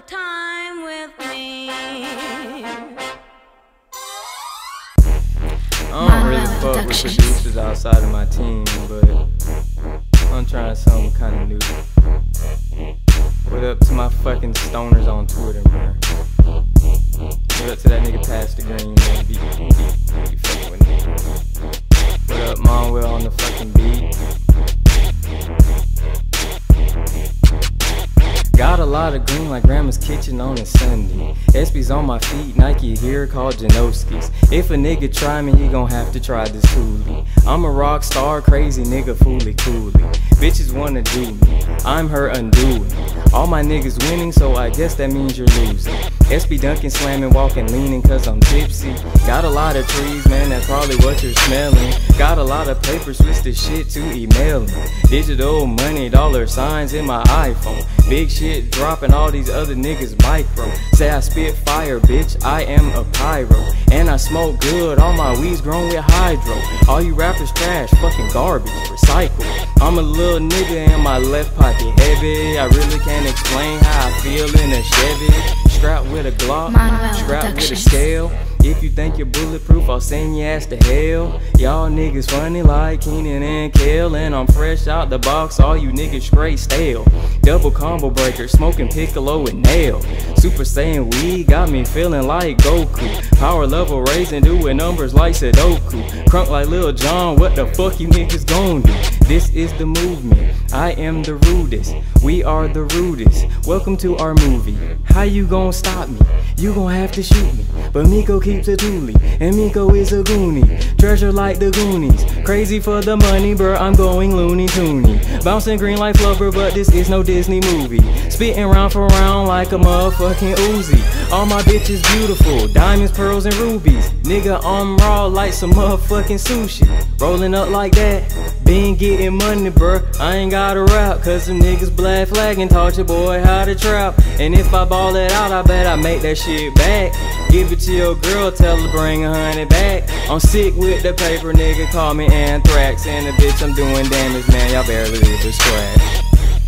time with me. I don't really fuck with producers outside of my team, but I'm trying something kinda new. What up to my fucking stoners on Twitter, man? What up to that nigga Pastor Green, man? Be fucking with me. What up, Mom Will on the fucking beat? Got a lot of green like grandma's kitchen on a Sunday. SB's on my feet, Nike here called Janoski's. If a nigga try me, he gon' have to try this coolie. I'm a rock star, crazy nigga, fooly coolie. Bitches wanna do me, I'm her undoing. All my niggas winning, so I guess that means you're losing. SB dunking, slamming, walking, leaning, cause I'm tipsy. Got a lot of trees, man, that's probably what you're smelling. Got a lot of paper, switch the shit to emailing. Digital money, dollar signs in my iPhone. Big shit dropping, all these other niggas micro. Say I spit fire, bitch, I am a pyro. And I smoke good, all my weed's grown with hydro. All you rappers trash, fucking garbage, recycle. I'm a little nigga in my left pocket heavy. I really can't explain how I feel in a Chevy. Strapped with a Glock, strapped with a scale. If you think you're bulletproof, I'll send your ass to hell. Y'all niggas funny like Keenan and Kel. And I'm fresh out the box, all you niggas straight stale. Double combo breaker, smoking Piccolo with nail. Super Saiyan weed got me feeling like Goku. Power level raising, doing numbers like Sudoku. Crunk like Lil Jon, what the fuck you niggas gon' do? This is the movement, I am the rudest. We are the rudest, welcome to our movie. How you gon' stop me? You gon' have to shoot me. But Mico keeps a toolie, and Mico is a goonie. Treasure like the Goonies, crazy for the money, bruh, I'm going loony toony. Bouncing green like Flubber, but this is no Disney movie. Spitting round for round like a motherfucking Uzi. All my bitches beautiful, diamonds, pearls, and rubies. Nigga, I'm raw like some motherfucking sushi. Rolling up like that, been getting money, bruh. I ain't gotta rap, cause some niggas black flagging taught your boy how to trap. And if I ball it out, I bet I make that shit back. Give it to your girl, tell her bring 100 back. I'm sick with the paper, nigga, call me anthrax. And the bitch, I'm doing damage, man, y'all barely leave a scratch.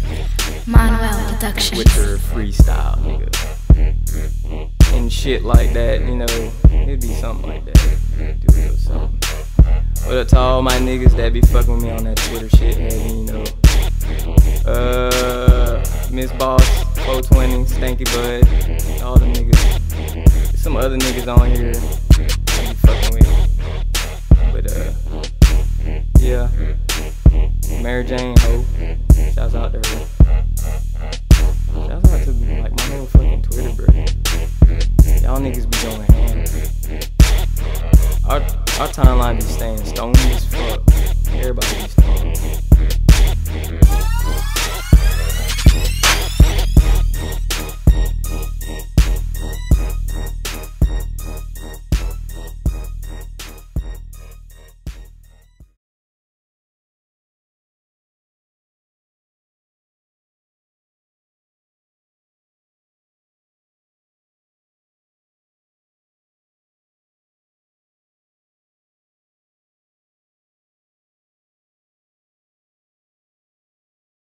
Manuel Production. With your freestyle, nigga. And shit like that, you know, it'd be something like that. Do a little something. What up to all my niggas that be fucking with me on that Twitter shit, heavy, you know. Miss Boss, 420, Stanky Bud, all them niggas. Some other niggas on here that be fucking with me. But yeah. Mary Jane Ho. Shouts out to her. Shouts out to like my whole fucking Twitter, bro. Y'all niggas be going ham. Our timeline be staying stony as fuck. Everybody be stoned.